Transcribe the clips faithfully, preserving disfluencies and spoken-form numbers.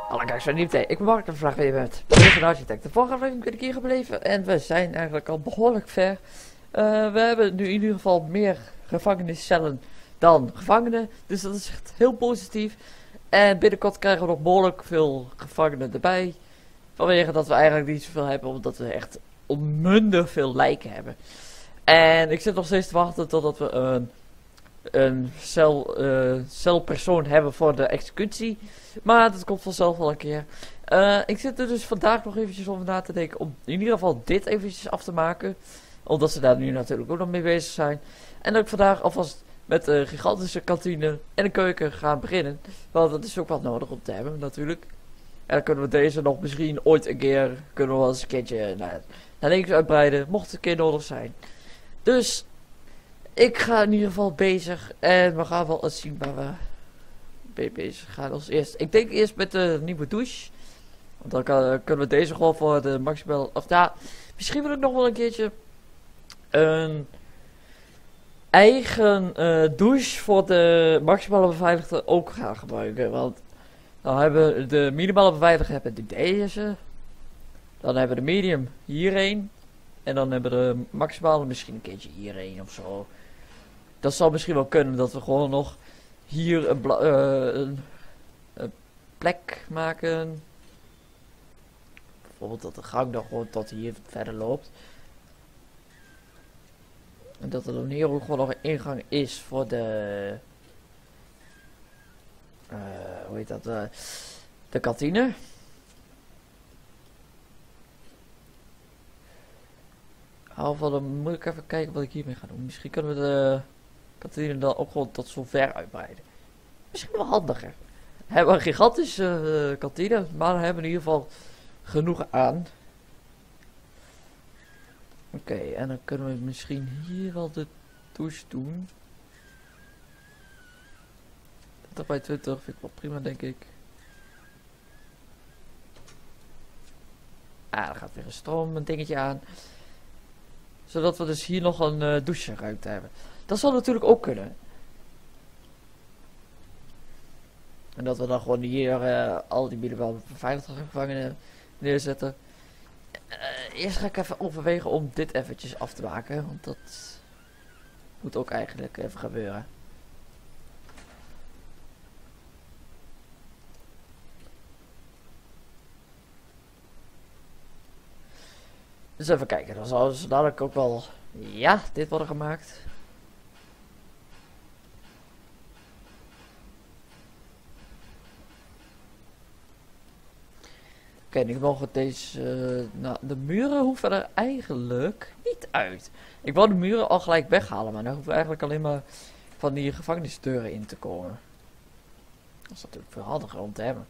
Alle kijkers van Nieuwtij. Ik ben Mark en vandaag weer met de architect. De vorige aflevering ben ik hier gebleven en we zijn eigenlijk al behoorlijk ver. Uh, we hebben nu in ieder geval meer gevangeniscellen dan gevangenen. Dus dat is echt heel positief. En binnenkort krijgen we nog behoorlijk veel gevangenen erbij. Vanwege dat we eigenlijk niet zoveel hebben, omdat we echt onmundig veel lijken hebben. En ik zit nog steeds te wachten totdat we een, een cel, uh, celpersoon hebben voor de executie. Maar dat komt vanzelf wel een keer. Uh, ik zit er dus vandaag nog eventjes over na te denken om in ieder geval dit eventjes af te maken. Omdat ze daar nu natuurlijk ook nog mee bezig zijn. En dat ik vandaag alvast met een gigantische kantine en een keuken gaan beginnen. Want dat is ook wat nodig om te hebben natuurlijk. En dan kunnen we deze nog misschien ooit een keer, kunnen we wel eens een keertje naar, naar links uitbreiden. Mocht het een keer nodig zijn. Dus ik ga in ieder geval bezig. En we gaan wel eens zien waar we mee bezig gaan als eerst. Ik denk eerst met de nieuwe douche. Want dan kan, kunnen we deze gewoon voor de maximaal... Of ja, misschien wil ik nog wel een keertje een eigen uh, douche voor de maximale beveiligde ook gaan gebruiken. Want dan hebben we de minimale beveiligde hebben die deze. Dan hebben we de medium hierheen. En dan hebben we de maximale misschien een keertje hierheen of zo. Dat zal misschien wel kunnen dat we gewoon nog hier een, uh, een, een plek maken. Bijvoorbeeld dat de gang dan gewoon tot hier verder loopt. En dat er dan hier ook gewoon nog een ingang is voor de... Uh, hoe heet dat? Uh, de kantine. Alvast dan moet ik even kijken wat ik hiermee ga doen. Misschien kunnen we de kantine dan ook gewoon tot zover uitbreiden. Misschien wel handiger. We hebben een gigantische uh, kantine, maar we hebben in ieder geval genoeg aan. Oké, okay, en dan kunnen we misschien hier wel de douche doen. twintig bij twintig vind ik wel prima, denk ik. Ah, dan gaat weer een stroom, een dingetje aan. Zodat we dus hier nog een uh, doucheruimte hebben. Dat zal natuurlijk ook kunnen. En dat we dan gewoon hier uh, al die minimaal beveiligde gevangenen neerzetten. Uh, eerst ga ik even overwegen om dit eventjes af te maken. Want dat moet ook eigenlijk even gebeuren. Dus even kijken, dan zal ze dadelijk ook wel, ja, dit worden gemaakt. Oké, okay, nu mogen deze, uh, nou, de muren hoeven er eigenlijk niet uit. Ik wou de muren al gelijk weghalen, maar dan hoeven eigenlijk alleen maar van die gevangenisdeuren in te komen. Dat is natuurlijk veel handiger om te hebben.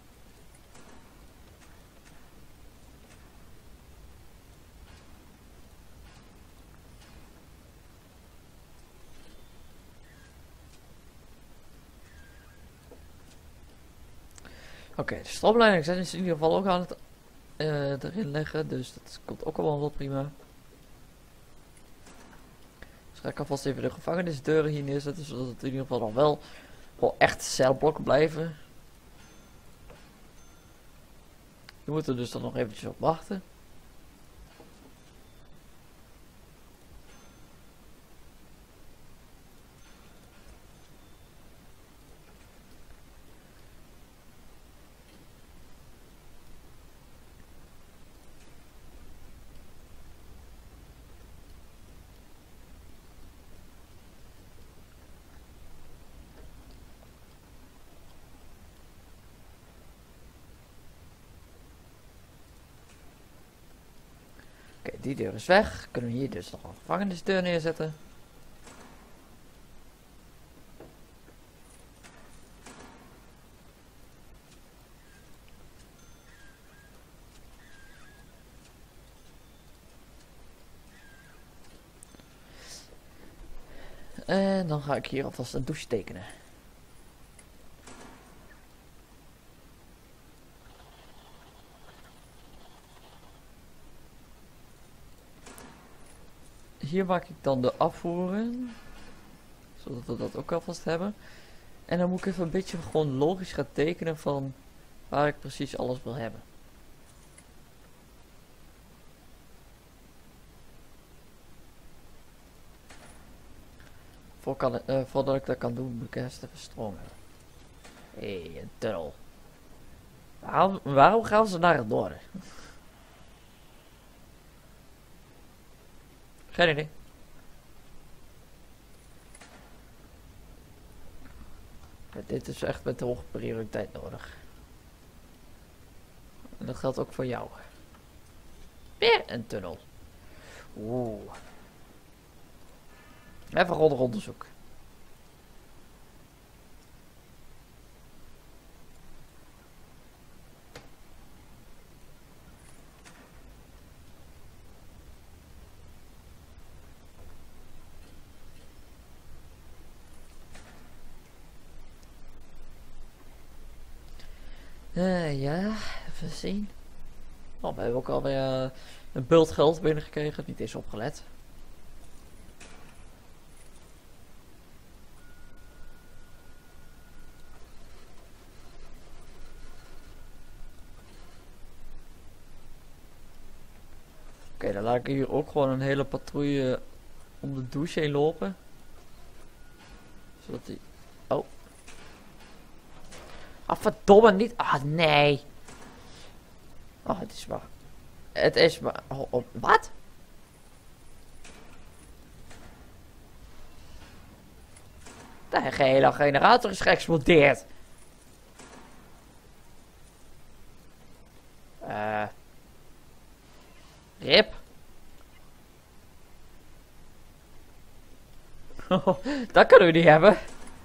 Oké, okay, de stroomleidingen zijn dus in ieder geval ook aan het uh, erin leggen, dus dat komt ook allemaal wel prima. Dus ga ik alvast even de gevangenisdeuren hier neerzetten, zodat het in ieder geval nog wel, wel echt celblokken blijven. We moeten dus dan nog eventjes op wachten. Oké, okay, die deur is weg. Kunnen we hier dus nog een gevangenisdeur neerzetten. En dan ga ik hier alvast een douche tekenen. Hier maak ik dan de afvoeren. Zodat we dat ook alvast hebben. En dan moet ik even een beetje gewoon logisch gaan tekenen van waar ik precies alles wil hebben. Voor kan, uh, voordat ik dat kan doen, moet ik eerst even stroom hebben. Hé, hey, een tunnel. Waarom, waarom gaan ze naar het noorden? Geen idee. Ja, dit is echt met hoge prioriteit nodig. En dat geldt ook voor jou. Weer een tunnel. Oeh. Even grondig onderzoek. Uh, ja, even zien. Oh, we hebben ook alweer uh, een bult geld binnengekregen, niet eens opgelet. Oké, okay, dan laat ik hier ook gewoon een hele patrouille om de douche heen lopen. Zodat die... Oh. Ah, verdomme niet. Ah, nee. Oh, het is maar... Het is maar... Oh, oh, wat? De hele generator is geëxplodeerd. Eh... Uh, Rip. Dat kunnen we niet hebben.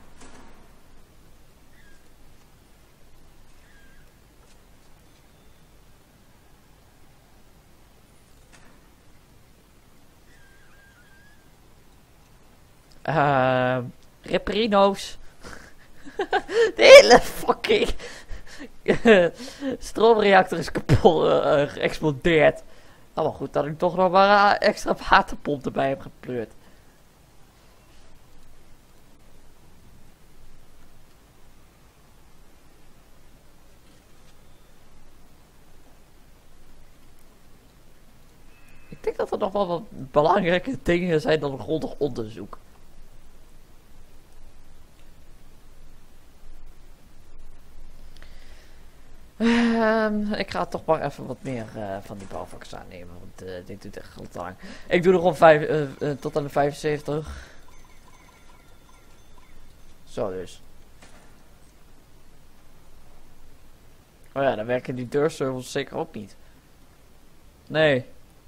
Uh, Riprino's. De hele fucking stroomreactor is kapot uh, geëxplodeerd. Nou, maar goed dat ik toch nog maar uh, extra waterpomp erbij heb gepleurd. Ik denk dat er nog wel wat belangrijke dingen zijn dan een grondig onderzoek. Um, ik ga toch maar even wat meer uh, van die bouwvakkers aannemen, want uh, dit doet echt te lang. Ik doe er gewoon vijf, uh, uh, tot aan de vijfenzeventig. Zo dus. Oh ja, dan werken die deurservers zeker ook niet. Nee.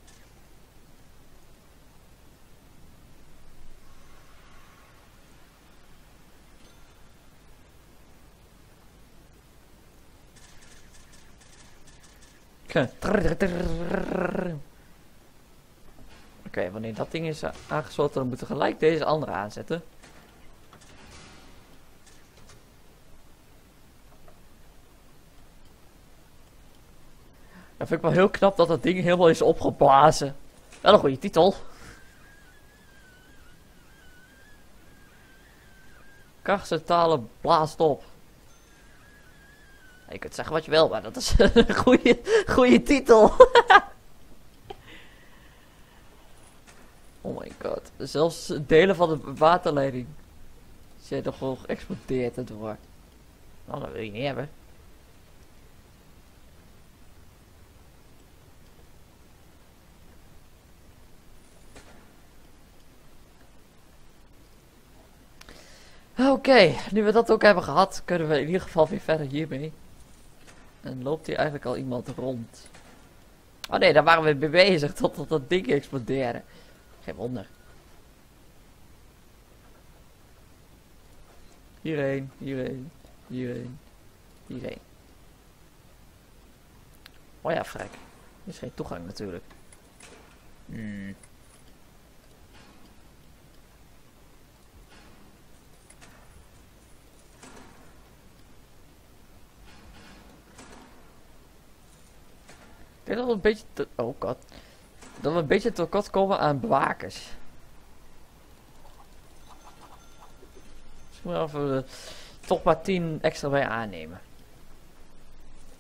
Oké, okay, wanneer dat ding is aangesloten, dan moeten we gelijk deze andere aanzetten. Dan vind ik wel heel knap dat dat ding helemaal is opgeblazen. Wel een goede titel. Krachtcentrale blaast op. Je kunt zeggen wat je wil, maar dat is een goede, goede titel. Oh my god. Zelfs delen van de waterleiding zijn toch gewoon geëxplodeerd erdoor. Nou, dat wil je niet hebben. Oké, okay, nu we dat ook hebben gehad, kunnen we in ieder geval weer verder hiermee. En loopt hier eigenlijk al iemand rond? Oh nee, daar waren we mee bezig totdat dat ding explodeerde. Geen wonder. Hierheen, hierheen, hierheen, hierheen. Oh ja, frek. Er is geen toegang natuurlijk. Hmm. Ik denk dat we een beetje te... Oh god. Dat we een beetje tekort komen aan bewakers. Dus ik moet even uh, toch maar tien extra bij aannemen.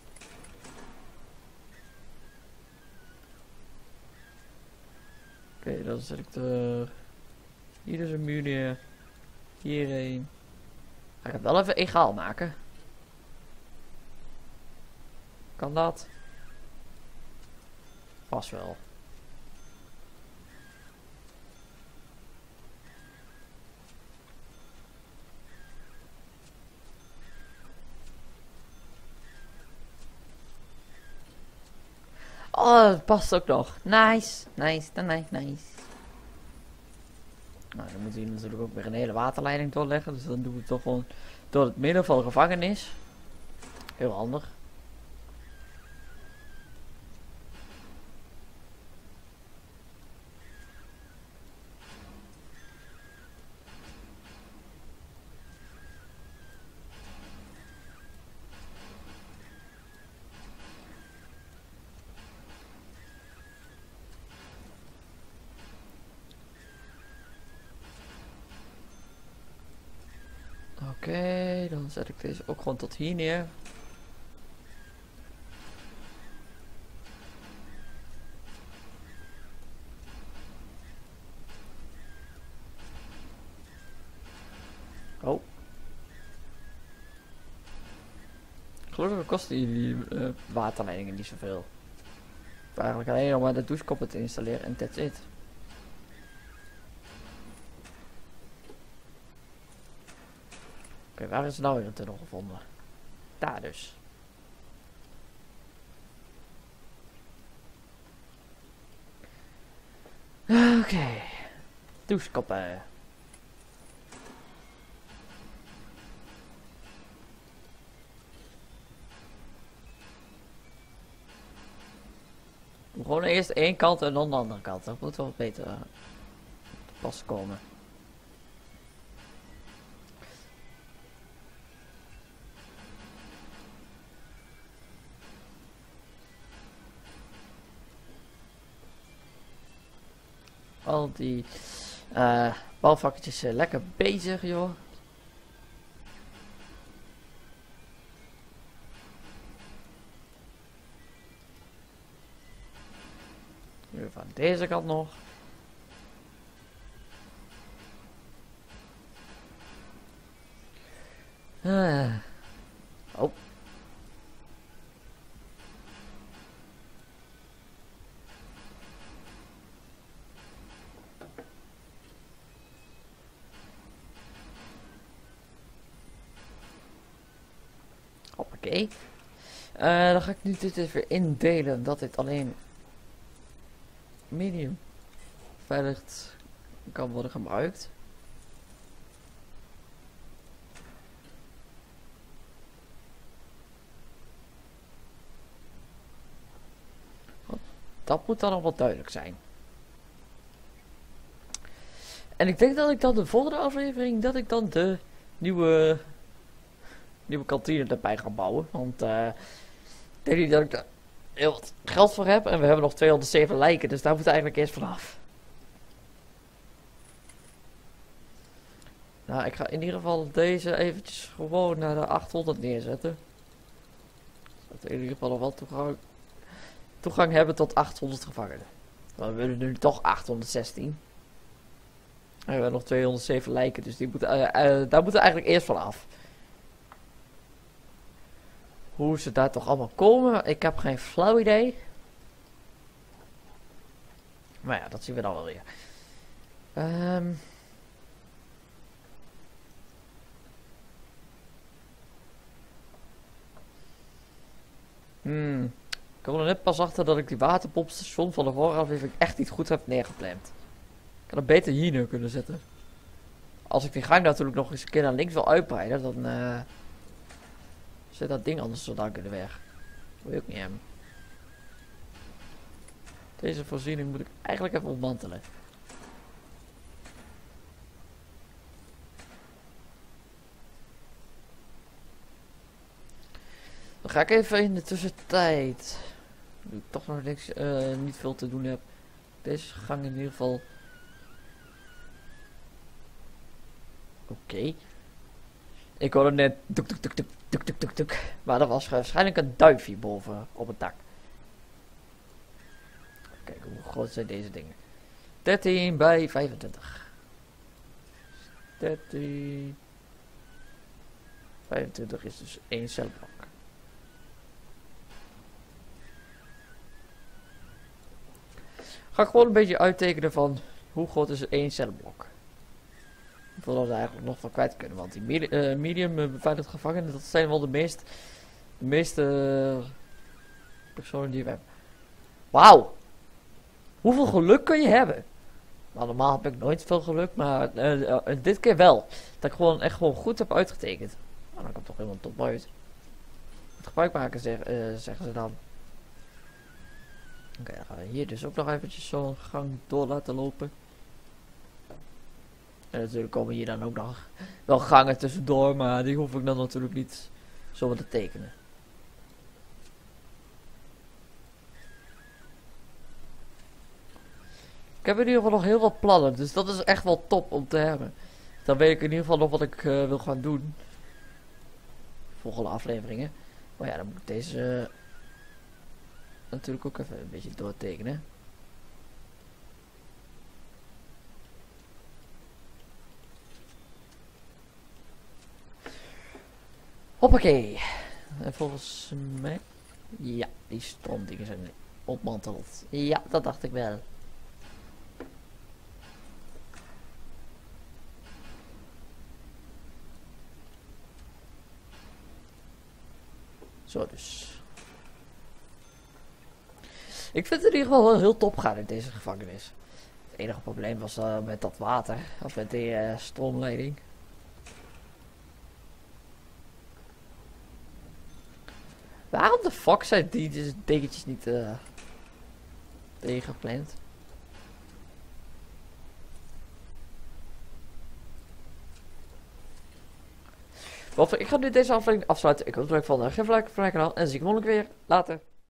okay, dan zet ik de... Hier is een muur neer. Hierheen. Ga ik het wel even egaal maken. Kan dat? Pas wel. Oh, dat past ook nog. Nice, nice, nice, nice. Nou, dan moeten we hier natuurlijk ook weer een hele waterleiding doorleggen. Dus dan doen we het toch gewoon door het midden van de gevangenis. Heel handig. Oké, okay, dan zet ik deze ook gewoon tot hier neer. Oh. Gelukkig kosten die, die uh, waterleidingen niet zoveel. Ik eigenlijk alleen om maar de douchekoppen te installeren en that's it. Oké, okay, waar is nou weer een tunnel gevonden? Daar dus. Oké. Okay. Douchekoppen. Gewoon eerst één kant en dan de andere kant. Dat moet wel beter uh, te pas komen. Al die uh, bouwvakketjes uh, lekker bezig, joh. Nu van deze kant nog. Uh. Oh. Hoppakee. Uh, dan ga ik nu dit even indelen dat dit alleen medium veilig kan worden gebruikt. Dat moet dan nog wel duidelijk zijn. En ik denk dat ik dan de volgende aflevering dat ik dan de nieuwe nieuwe kantine erbij ga bouwen. Want uh, ik denk niet dat ik daar heel wat geld voor heb. En we hebben nog tweehonderdzeven lijken. Dus daar moet eigenlijk eerst vanaf. Nou, ik ga in ieder geval deze eventjes gewoon naar de achthonderd neerzetten. Dat we in ieder geval nog wel toegang, toegang hebben tot achthonderd gevangenen. Maar we willen nu toch achthonderdzestien. En we hebben nog tweehonderdzeven lijken. Dus die moeten, uh, uh, daar moeten we eigenlijk eerst van af. Hoe ze daar toch allemaal komen, ik heb geen flauw idee. Maar ja, dat zien we dan wel weer. Um. Hmm. Ik kom er net pas achter dat ik die waterpompstation van de vorige aflevering echt niet goed heb neergepland. Ik had het beter hier neer kunnen zetten. Als ik die gang natuurlijk nog eens een keer naar links wil uitbreiden, dan uh, zet dat ding anders zo dan kunnen weg. Dat wil ik ook niet hebben. Deze voorziening moet ik eigenlijk even ontmantelen. Dan ga ik even in de tussentijd, nu ik toch nog niks, uh, niet veel te doen heb, deze gang in ieder geval. Oké. Okay. Ik hoorde net tuk tuk tuk tuk tuk tuk tuk tuk, maar er was waarschijnlijk een duifje boven op het dak. Kijk hoe groot zijn deze dingen. dertien bij vijfentwintig. dertien. vijfentwintig is dus één celblok. Ga ik gewoon een beetje uittekenen van hoe groot is één celblok. Voordat we er eigenlijk nog van kwijt kunnen. Want die medi uh, medium uh, beveiligd gevangenen, dat zijn wel de meest de meeste uh, personen die we hebben. Wauw! Hoeveel geluk kun je hebben? Nou, normaal heb ik nooit veel geluk, maar uh, uh, dit keer wel. Dat ik gewoon echt gewoon goed heb uitgetekend. Nou, dan komt toch helemaal top uit. Het gebruik maken zeg, uh, zeggen ze dan. Oké, okay, dan gaan we hier dus ook nog eventjes zo'n gang door laten lopen. En natuurlijk komen hier dan ook nog wel gangen tussendoor, maar die hoef ik dan natuurlijk niet zomaar te tekenen. Ik heb in ieder geval nog heel wat plannen, dus dat is echt wel top om te hebben. Dan weet ik in ieder geval nog wat ik uh, wil gaan doen. Volgende afleveringen. Maar ja, dan moet ik deze uh, natuurlijk ook even een beetje doortekenen. Hoppakee. En volgens mij... Ja, die stroomdingen zijn ontmanteld. Ja, dat dacht ik wel. Zo dus. Ik vind het in ieder geval wel heel top gaan in deze gevangenis. Het enige probleem was uh, met dat water. Of met die uh, stroomleiding. Waarom de fuck zijn die dingetjes niet uh, tegengepland? Ik ga nu deze aflevering afsluiten. Ik hoop dat je het leuk vond. Geef een like voor mijn kanaal en zie ik je morgen weer. Later.